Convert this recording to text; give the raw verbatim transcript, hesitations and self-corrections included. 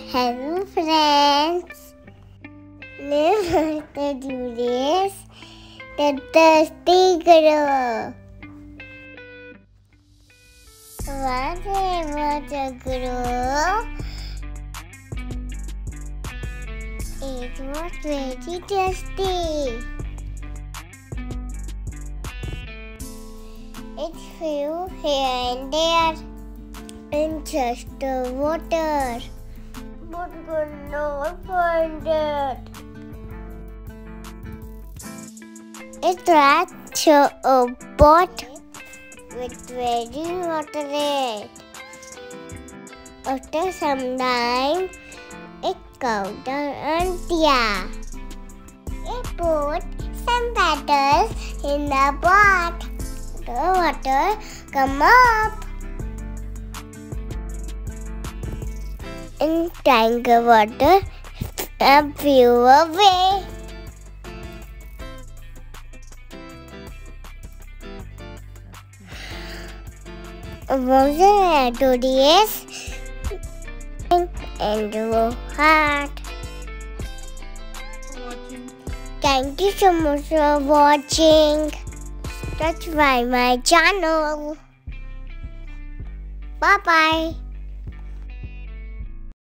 Hello friends, let's do this. The thirsty girl. Whatever the girl, it was very tasty. It flew here and there in just the water, but could not find it. It ran to a boat with very water in it. After some time, it caught an idea. It put some petals in the pot. The water come up. In tank of water, a few away. Wasn't to this and your heart. Thank you so much for watching. Subscribe my channel. Bye bye.